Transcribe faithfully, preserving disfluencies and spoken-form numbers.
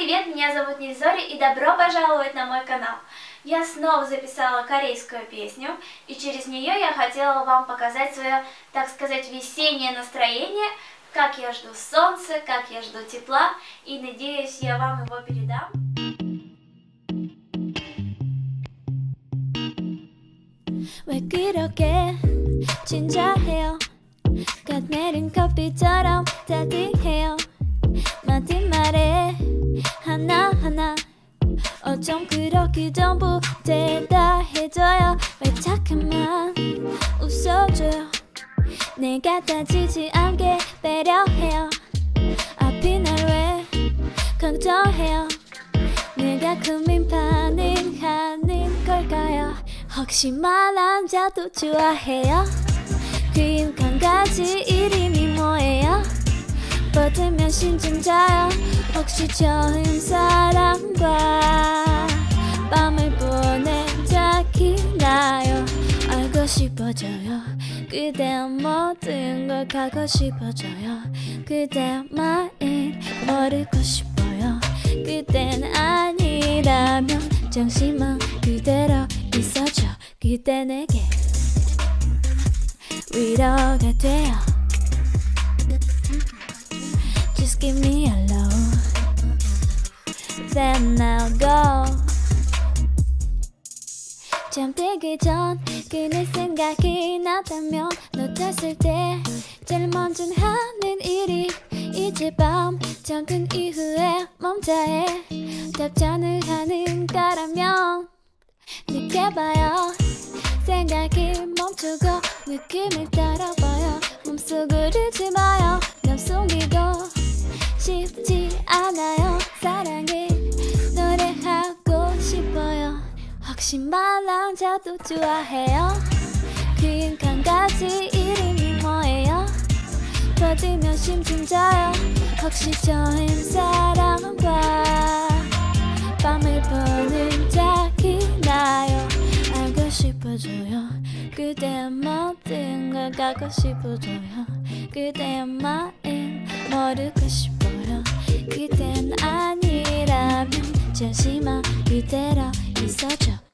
привет, меня зовут Нильзори и добро пожаловать на мой канал. Я снова записала корейскую песню, и через нее я хотела вам показать свое, так сказать, весеннее настроение, как я жду солнца, как я жду тепла, и надеюсь, я вам его передам. 왜 그렇게 진지해요? 갓 내린 커피처럼 따뜻해요. 맞은 말에 하나하나 어쩜 그렇게 전부 대답해줘요. 왜 잠깐만 웃어줘요. 내가 다치지 않게 배려해요. 앞이 날 왜 걱정해요. 내가 고민 반응하는 걸까요? 혹시 말 안 자도 좋아해요? 귀여운 강아지 이름이 뭐예요? 뻗으면 신청자요. 혹시 처음 사람과 밤을 보낸 적이 나요? 알고 싶어져요. 그대 모든 걸 가고 싶어져요. 그대 마음 모르고 싶어요. 그댄 아니라면 잠시만 그대로 있어줘. 그대 내게 위로가 돼요. Just give me a love, then I'll go. 잠들기 전 그네 생각이 나다면 너 탔을 때 제일 먼저 하는 일이 이제 밤 잠든 이후에 멈춰해 답장을 하는 거라면 느껴봐요. 생각이 멈추고 느낌을 따라봐요. 몸속을 잃지 마요. 남 속이고 싶지 않아요. 사랑을 노래하고 싶어요. 혹시 말 안 자도 좋아해요? 귀여운 강아지 이름이 뭐예요? 뻗으면 심심져요. 혹시 처음 사람과 밤을 보는 적이 나요? 알고 싶어져요. 그대의 모든 걸 가고 싶어져요. 그대의 마음 모르고 싶어요. 그댄 아니라면 잠시만 그대로 있어줘.